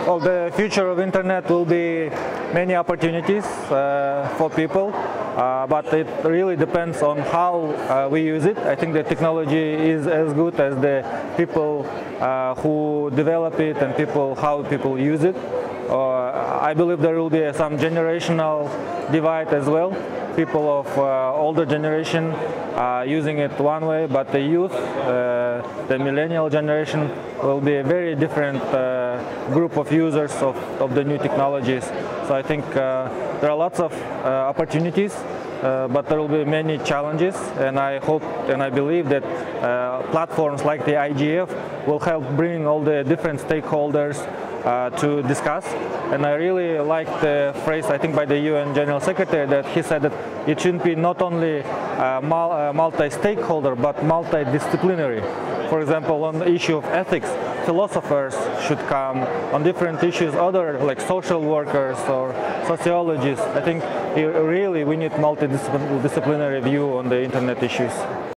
Well, the future of internet will be many opportunities for people, but it really depends on how we use it. I think the technology is as good as the people who develop it and how people use it. I believe there will be some generational divide as well. People of older generation using it one way, but the youth, the millennial generation, will be a very different group of users of the new technologies. So I think there are lots of opportunities, but there will be many challenges, and I hope and I believe that platforms like the IGF will help bring all the different stakeholders to discuss. And I really like the phrase, I think, by the UN General Secretary, that he said that it shouldn't be not only multi-stakeholder but multidisciplinary. For example, on the issue of ethics, philosophers should come. On different issues, other like social workers or sociologists. I think really we need multidisciplinary view on the internet issues.